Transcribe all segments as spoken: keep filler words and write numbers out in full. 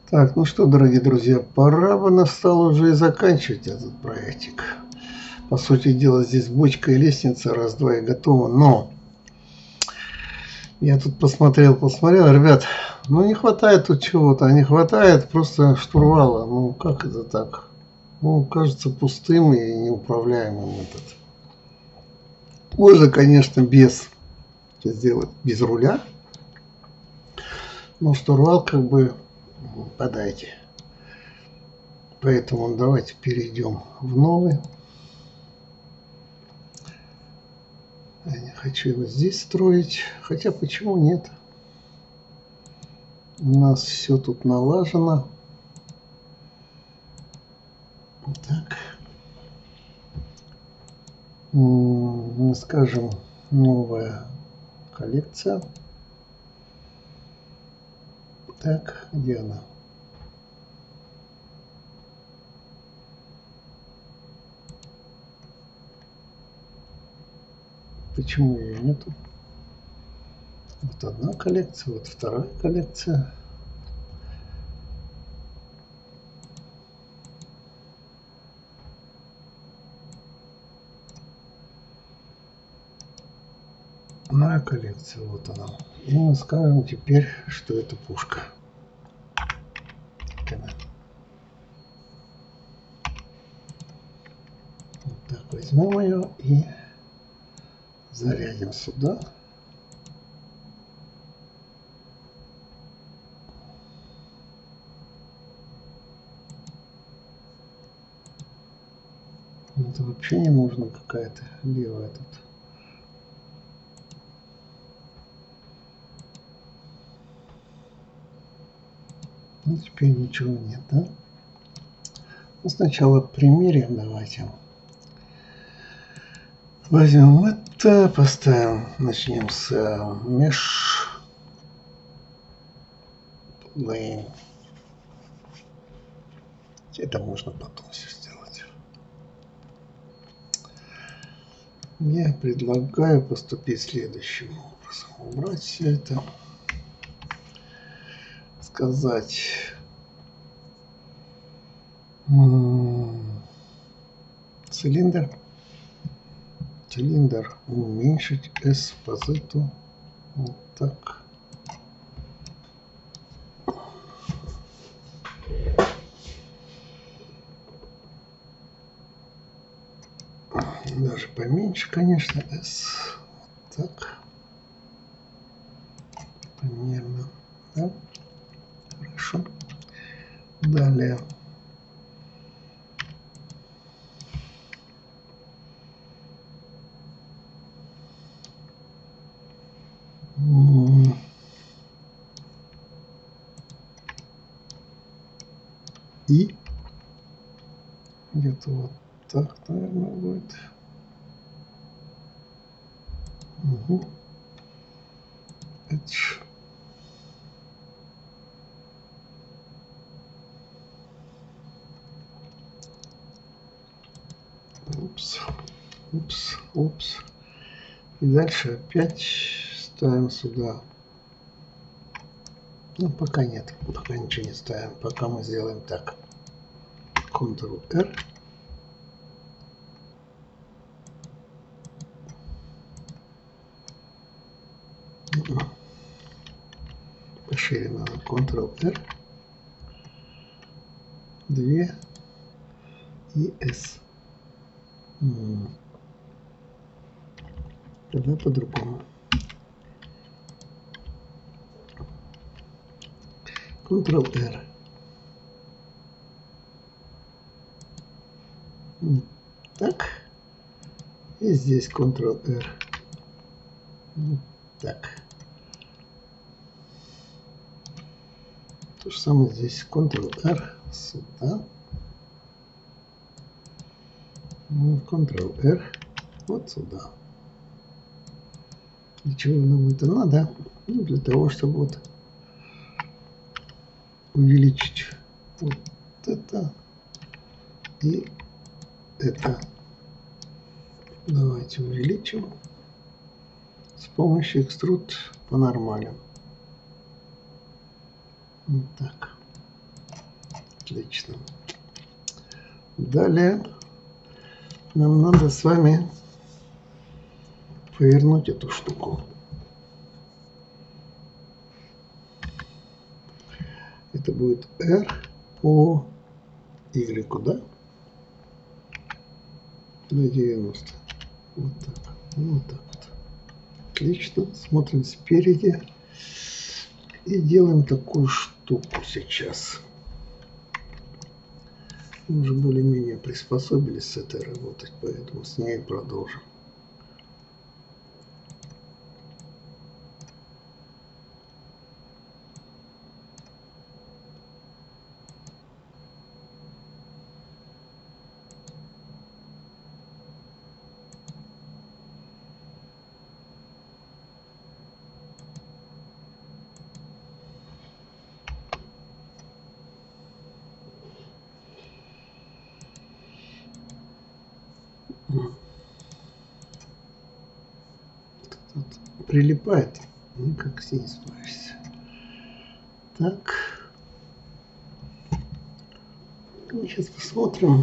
Так, ну что, дорогие друзья, пора бы настало уже и заканчивать этот проектик. По сути дела, здесь бочка и лестница, раз-два и готово. Но я тут посмотрел, посмотрел, ребят, ну не хватает тут чего-то, не хватает просто штурвала. Ну как это так? Ну, кажется пустым и неуправляемым этот. Можно, конечно, без сделать без руля, но штурвал как бы подайте. Поэтому давайте перейдем в новый. Я не хочу его здесь строить. Хотя почему нет? У нас все тут налажено. Так. Мы скажем, новая коллекция. Так, где она? Почему ее нету? Вот одна коллекция, вот вторая коллекция. Моя коллекция, вот она. И мы скажем теперь, что это пушка. Вот так возьмем ее и зарядим сюда. Это вообще не нужно какая-то левая тут. Ну, теперь ничего нет, да? Ну, сначала примерим, давайте. Возьмем это, поставим, начнем с mesh plane. Это можно потом все сделать. Я предлагаю поступить следующим образом. Убрать все это. Сказать. Цилиндр. Цилиндр уменьшить S позиту. Вот так. Даже поменьше, конечно, S. Вот так. Примерно. Да? Хорошо. Далее. И где-то вот так, наверное, будет. Угу. Edge. Упс, упс, упс. И дальше опять ставим сюда. Ну, пока нет, пока ничего не ставим. Пока мы сделаем так. контрол-эр. Пошире надо. контрол-эр. два. И S. Тогда по-другому. контрол-эр. Так. И здесь контрол-эр. Так. То же самое здесь. контрол-эр. Сюда. контрол-эр. Вот сюда. Для чего нам это надо? Ну, для того, чтобы вот увеличить вот это и это. Давайте увеличим с помощью экструд по нормалю. Вот так. Отлично. Далее нам надо с вами повернуть эту штуку. Это будет R по Y, да? На девяносто. Вот так. Вот так вот. Отлично. Смотрим спереди. И делаем такую штуку сейчас. Мы уже более-менее приспособились с этой работать, поэтому с ней продолжим. Тут прилипает, никак с ней не справишься. Так. Сейчас посмотрим.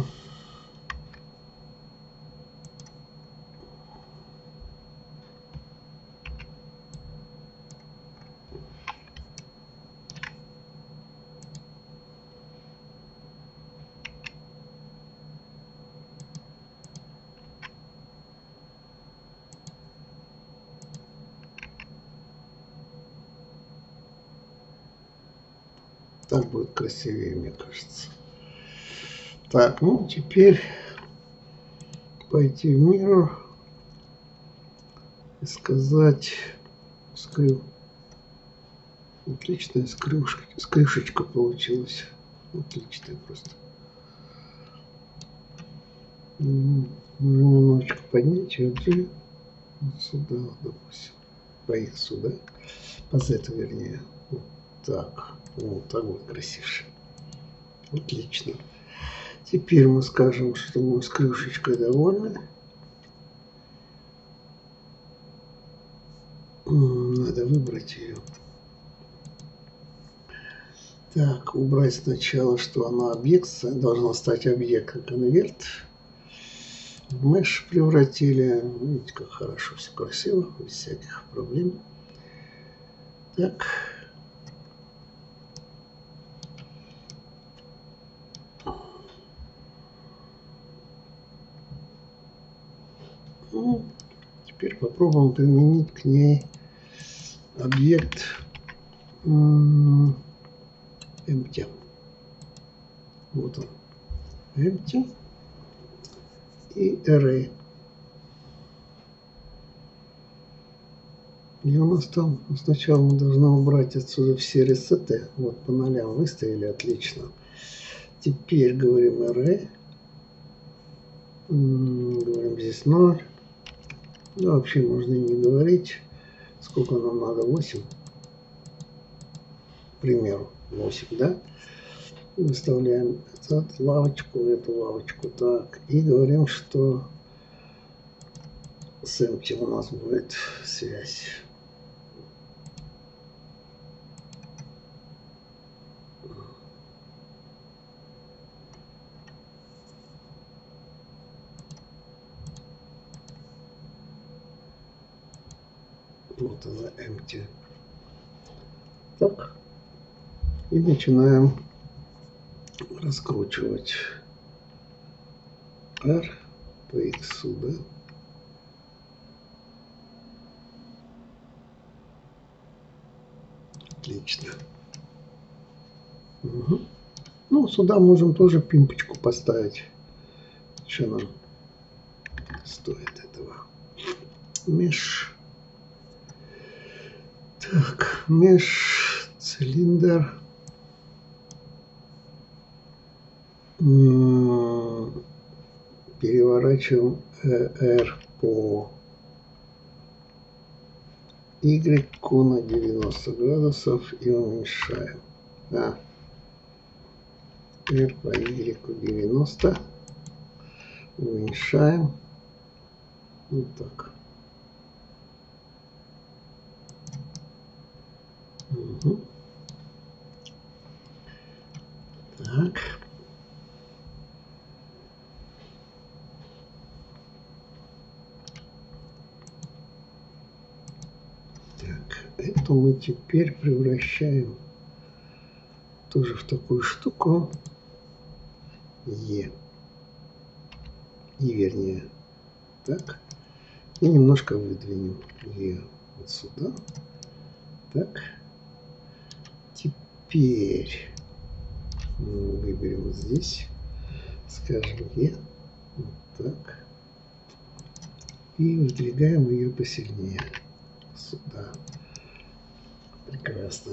Так будет красивее, мне кажется. Так, ну теперь пойти в Mirror и сказать скрю. Отличная скрюшка, скрюшечка получилась. Отличная просто. Можно немножечко поднять ее G вот сюда, допустим. По их сюда. По Z, вернее. Вот так. Вот так вот красивше. Отлично. Теперь мы скажем, что мы с крышечкой довольны. Надо выбрать ее. Так, убрать сначала, что она объект, должна стать объект конверт. В mesh превратили. Видите, как хорошо, все красиво, без всяких проблем. Так. Ну, теперь попробуем применить к ней объект empty. Вот он. Empty. И array. И у нас там сначала мы должны убрать отсюда все ресеты. Вот по нолям выставили, отлично. Теперь говорим array. Говорим здесь ноль. Да, вообще можно и не говорить. Сколько нам надо? восемь. К примеру, восемь, да? Выставляем эту лавочку, эту лавочку. Так. И говорим, что с empty у нас будет связь. Вот она empty. Так. И начинаем раскручивать R по X, да? Отлично. Угу. Ну, сюда можем тоже пимпочку поставить. Что нам стоит этого? Меж. Так, меж цилиндр. Переворачиваем R по Y на девяносто градусов и уменьшаем. А. R по Y девяносто. Уменьшаем. Вот так. Угу. Так. Так, эту мы теперь превращаем тоже в такую штуку. Е. И вернее. Так. И немножко выдвинем Е вот сюда. Так. Теперь мы выберем вот здесь. Скажем Е. Вот так. И выдвигаем ее посильнее. Сюда. Прекрасно.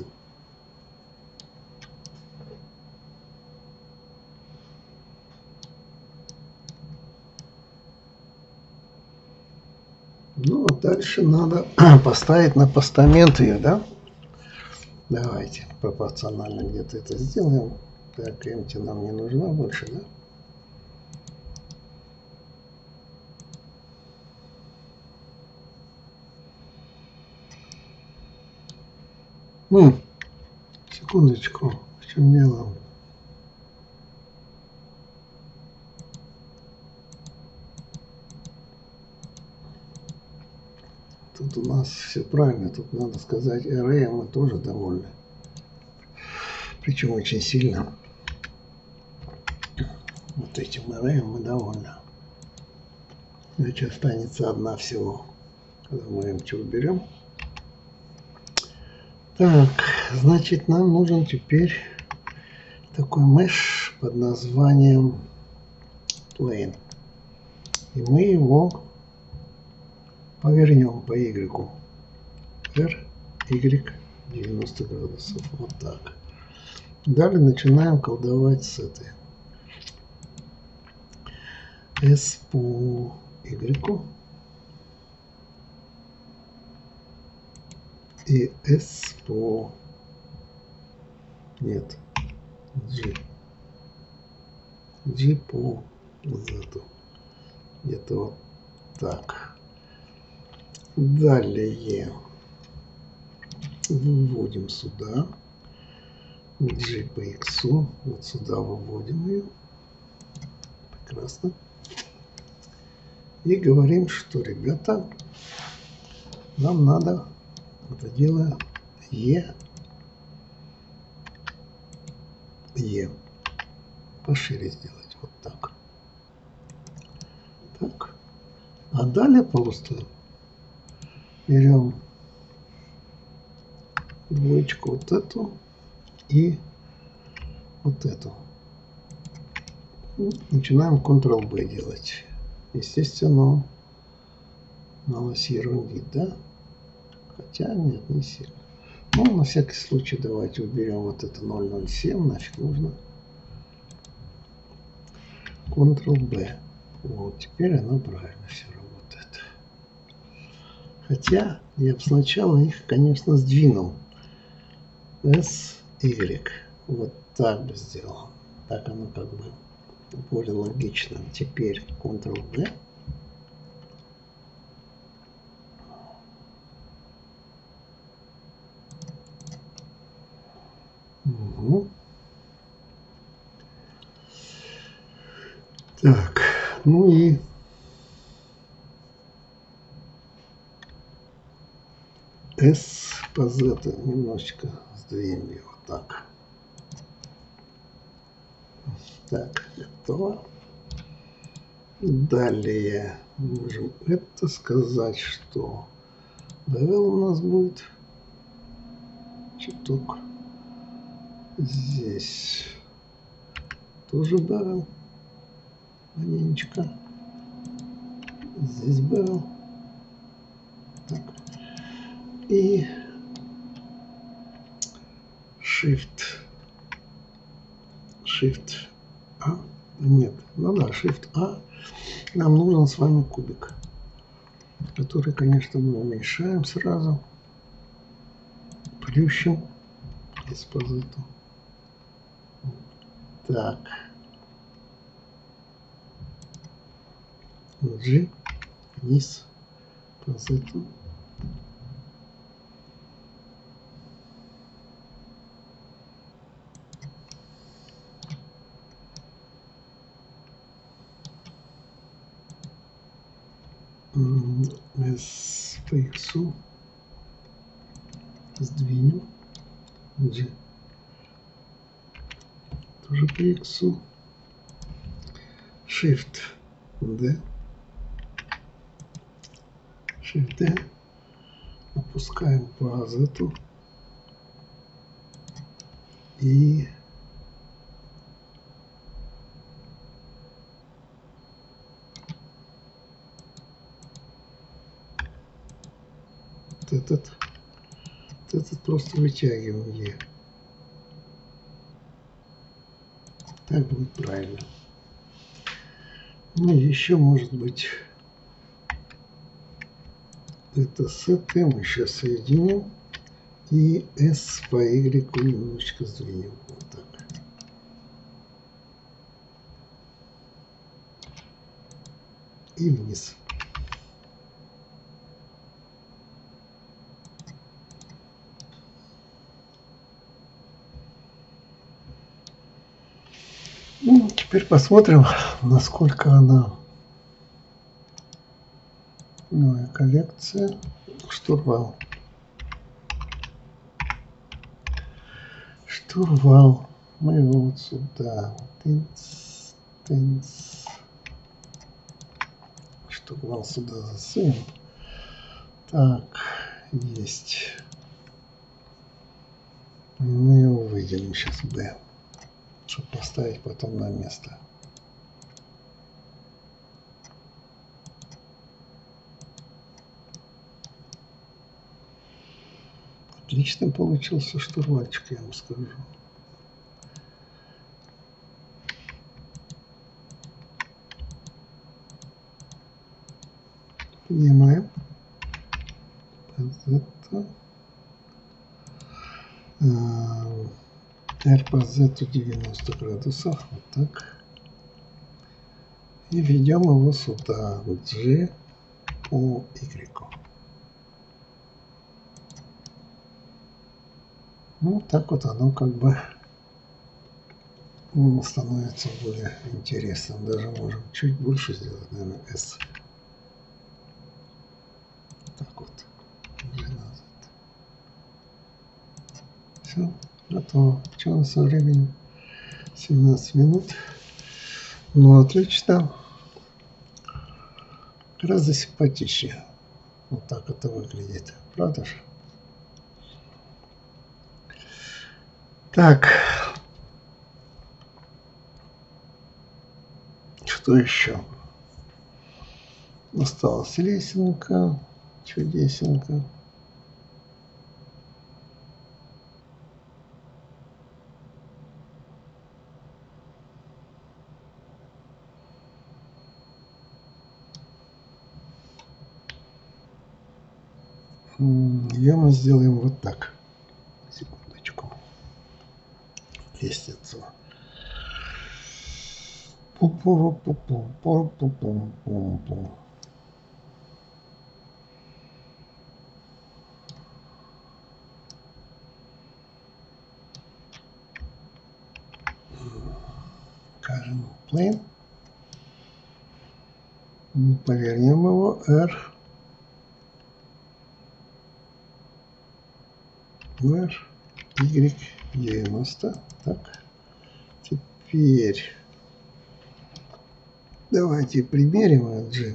Ну, а дальше надо поставить на постамент ее, да? Давайте пропорционально где-то это сделаем. Так, empty нам не нужна больше, да? Ну, секундочку, в чем дело? Тут у нас все правильно, тут надо сказать, array мы тоже довольны. Причем очень сильно. Вот этим array мы довольны. Значит, останется одна всего, когда мы empty уберем. Так, значит, нам нужен теперь такой mesh под названием plane. И мы его повернем по Y. R, Y, девяносто градусов. Вот так. Далее начинаем колдовать с этой. S по Y. И S по... Нет. G. G по Z. Где-то вот так. Далее выводим сюда. G по X. Вот сюда выводим ее. Прекрасно. И говорим, что, ребята, нам надо это дело E. E. Пошире сделать. Вот так. Так. А далее просто берем двоечку вот эту и вот эту. Начинаем контрол-бэ делать. Естественно, малость ерундит, да? Хотя нет, не сильно. Ну, на всякий случай давайте уберем вот это ноль ноль семь, нафиг нужно. контрол-бэ. Вот, теперь оно правильно все работает. Хотя я бы сначала их, конечно, сдвинул. S, Y. Вот так бы сделал. Так оно как бы более логично. Теперь контрол-бэ. Угу. Так, ну и S по Z немножечко сдвинем его так. Так, готово. Далее можем это сказать, что bevel у нас будет чуток. Здесь тоже bevel. Маленечко. Здесь bevel. Так. И Shift. Shift А. Нет, ну да, Shift А. Нам нужен с вами кубик, который, конечно, мы уменьшаем сразу. Плющим диспозиту. Так. G. Вниз. Позиту. S по X сдвинем. G тоже по X. Shift D. Shift D. Опускаем по Z. И вот этот, вот этот просто вытягиваем E. Так будет правильно. Ну, еще может быть это с T мы сейчас соединим. И S по Y немножечко сдвинем. Вот так. И вниз. Ну, теперь посмотрим, насколько она новая коллекция. Штурвал. Штурвал. Мы его вот сюда. Тынц, тынц. Штурвал сюда засунем. Так, есть. Мы его выделим сейчас B, чтобы поставить потом на место. Отлично получился штурвальчик, я вам скажу. Поднимаем. Это. R по Z девяносто градусов. Вот так. И ведем его сюда. G по Y. Ну, так вот оно как бы становится более интересным. Даже можем чуть больше сделать, наверное, S. Так вот. G назад. Все, готово. Что у нас со временем? семнадцать минут. Ну, отлично. Гораздо симпатичнее. Вот так это выглядит. Правда же? Так. Что еще? Осталась лесенка. Чудесенько. Ее мы сделаем вот так. Секундочку. Лестницу. Пу-пу-пу-пу-пу-пу-пу-пу-пу. Скажем, plane. Повернем его R. R. Y девяносто. Так. Теперь давайте примерим G.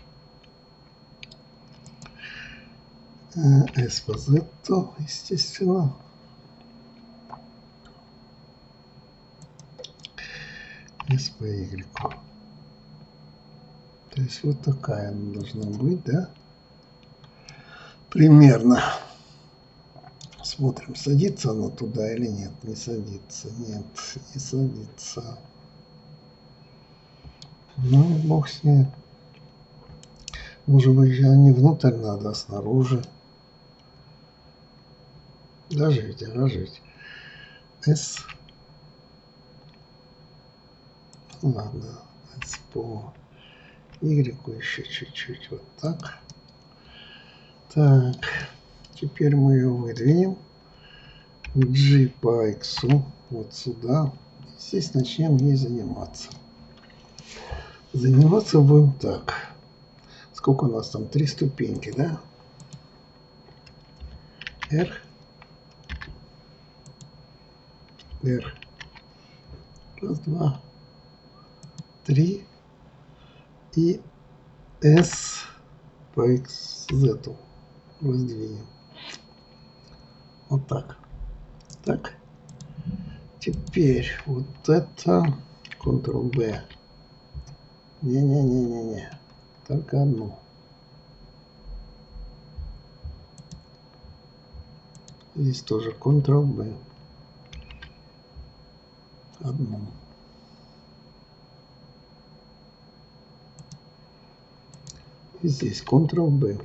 S по Z, естественно. S по Y. То есть вот такая она должна быть, да? Примерно. Смотрим, садится она туда или нет. Не садится. Нет, не садится. Ну, бог с ней. Может быть, не внутрь надо, а снаружи. Дожить, дожить. S. Ладно. S по Y еще чуть-чуть. Вот так. Так. Теперь мы ее выдвинем. G по X вот сюда. Здесь начнем ей заниматься. Заниматься будем так. Сколько у нас там? Три ступеньки, да? R. R. Раз, два, три. И S по X, Z раздвинем. Вот так. Так. Теперь вот это Ctrl-B. Не-не-не-не-не. Только одну. Здесь тоже Ctrl-B. Одну. И здесь Ctrl-B.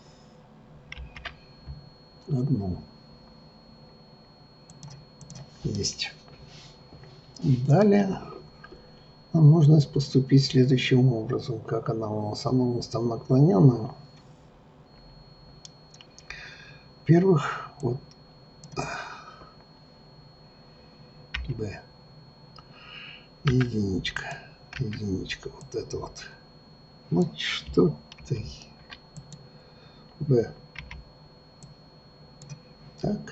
Одну. Есть. И далее нам нужно поступить следующим образом. Как она у нас? Она у нас там наклоненная. Во-первых, вот B. Единичка. Единичка. Вот это вот. Ну что ты? B. Так.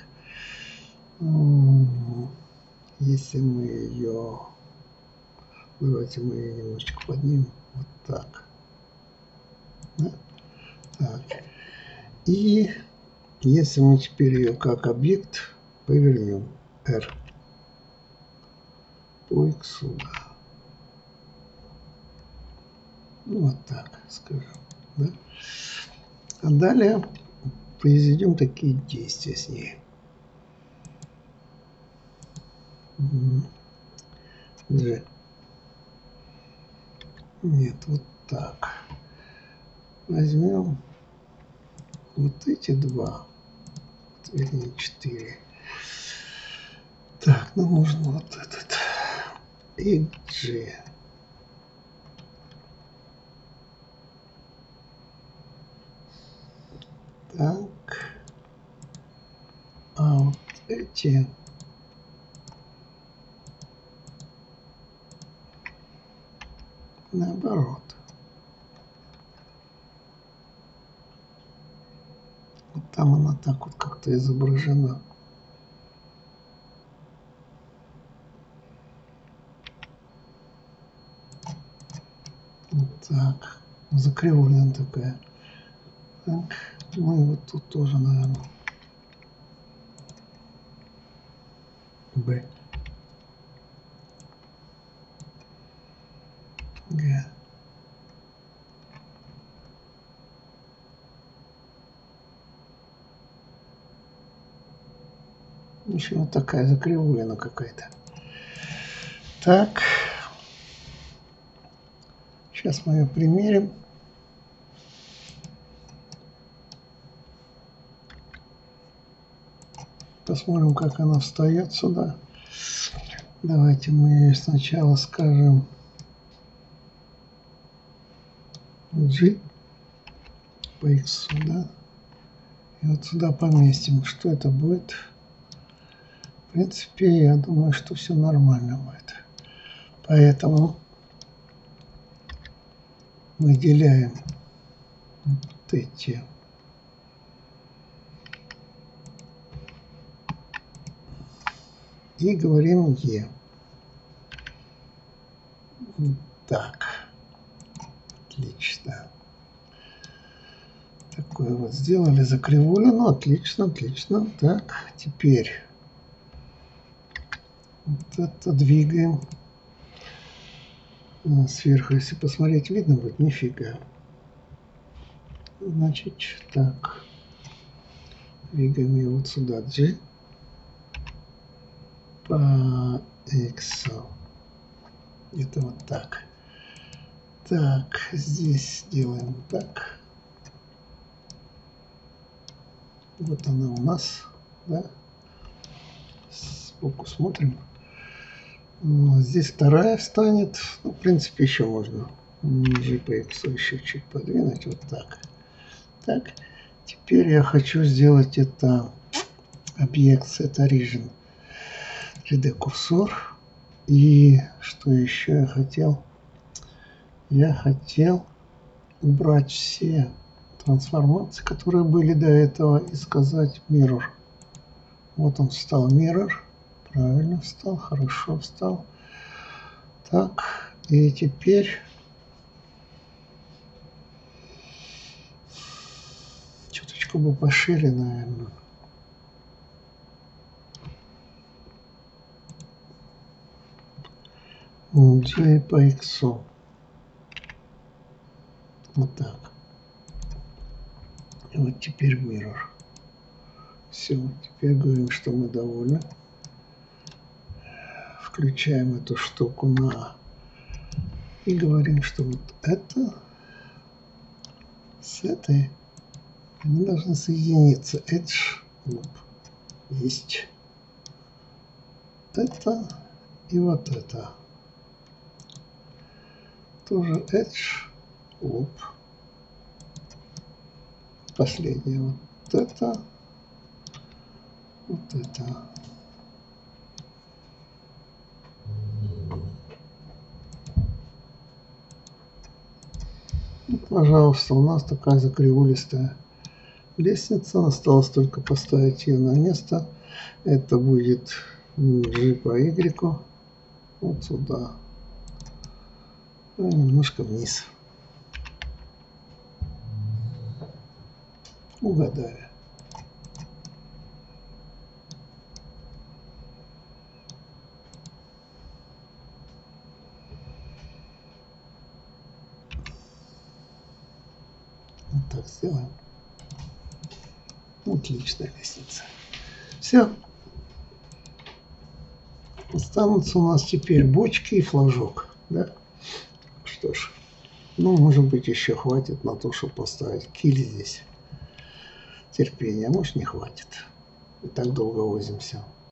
Если мы ее... Давайте мы ее немножечко поднимем. Вот так. Да? Так. И если мы теперь ее как объект повернем. R. По X. Да. Ну, вот так, скажем. Да? А далее произведем такие действия с ней. G. Нет, вот так. Возьмем вот эти два. Вернее, четыре. Так, нам нужен вот этот. И G. Так. А вот эти... Наоборот. Вот там она так вот как-то изображена. Вот так. Закривлена такая. Так. Ну и вот тут тоже, наверное. Б. Г. В общем, вот такая закривлена какая-то. Так. Сейчас мы ее примерим. Посмотрим, как она встает сюда. Давайте мы сначала скажем G по X, да? И вот сюда поместим. Что это будет? В принципе, я думаю, что все нормально будет. Поэтому выделяем вот эти и говорим E. Так. Отлично. Такое вот сделали, закривулину. Отлично, отлично. Так, теперь вот это двигаем. Сверху, если посмотреть, видно будет? Нифига. Значит, так. Двигаем ее вот сюда. G по X. Это вот так. Так, здесь делаем так. Вот она у нас, да. Сбоку смотрим. Здесь вторая встанет. Ну, в принципе, еще можно G по X еще чуть подвинуть. Вот так. Так. Теперь я хочу сделать это объект set origin три дэ курсор. И что еще я хотел? Я хотел убрать все трансформации, которые были до этого, и сказать mirror. Вот он встал mirror. Правильно встал, хорошо встал. Так, и теперь чуточку бы пошире, наверное. J по X. Вот так. И вот теперь mirror. Все, теперь говорим, что мы довольны. Включаем эту штуку на и говорим, что вот это с этой они должны соединиться. Edge loop есть. Это и вот это тоже edge loop. Последнее вот это, вот это. И, пожалуйста, у нас такая закривулистая лестница. Осталось только поставить ее на место. Это будет G по Y. Вот сюда. И немножко вниз. Угадали. Вот так сделаем. Отличная лестница. Все. Останутся у нас теперь бочки и флажок. Да? Что ж. Ну, может быть, еще хватит на то, чтобы поставить киль здесь. Терпения, может, не хватит. И так долго возимся.